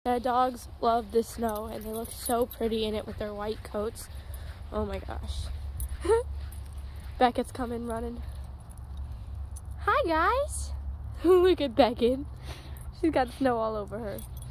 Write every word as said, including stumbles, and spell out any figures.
The dogs love the snow, and they look so pretty in it with their white coats. Oh my gosh. Beckett's coming running. Hi guys. Look at Beckett. She's got snow all over her.